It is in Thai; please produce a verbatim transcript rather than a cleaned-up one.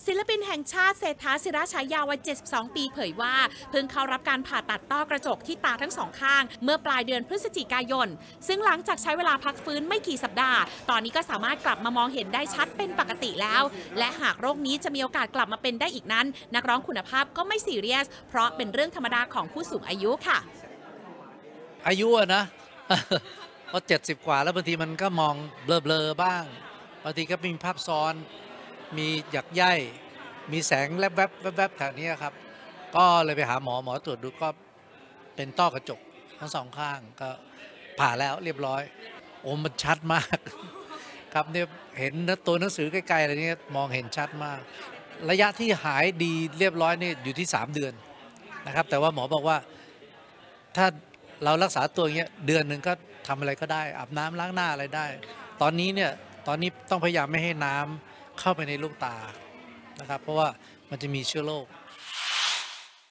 ศิลปินแห่งชาติเศรษฐาศิระฉายาวัยเจ็ดสิบสองปีเผยว่าเพิ่งเข้ารับการผ่าตัดต้อกระจกที่ตาทั้งสองข้างเมื่อปลายเดือนพฤศจิกายนซึ่งหลังจากใช้เวลาพักฟื้นไม่กี่สัปดาห์ตอนนี้ก็สามารถกลับมามองเห็นได้ชัดเป็นปกติแล้วและหากโรคนี้จะมีโอกาสกลับมาเป็นได้อีกนั้นนักร้องคุณภาพก็ไม่ซีเรียสเพราะเป็นเรื่องธรรมดาของผู้สูงอายุค่ะอายุอะนะ พอเจ็ดสิบกว่าแล้วบางทีมันก็มองเบลอๆบ้างบางทีก็มีภาพซ้อนมีหยักใยมีแสงแวบๆแวบๆแถวนี้ครับก็เลยไปหาหมอหมอตรวจดูก็เป็นต้อกระจกทั้งสองข้างก็ผ่าแล้วเรียบร้อยโอ้มันชัดมากครับเนี่ยเห็นตัวหนังสือใกล้ๆอะไรนี้มองเห็นชัดมากระยะที่หายดีเรียบร้อยนี่อยู่ที่สามเดือนนะครับแต่ว่าหมอบอกว่าถ้าเรารักษาตัวอย่างเงี้ยเดือนหนึ่งก็ทำอะไรก็ได้อาบน้ำล้างหน้าอะไรได้ตอนนี้เนี่ยตอนนี้ต้องพยายามไม่ให้น้ำเข้าไปในลูกตานะครับเพราะว่ามันจะมีเชื้อโรค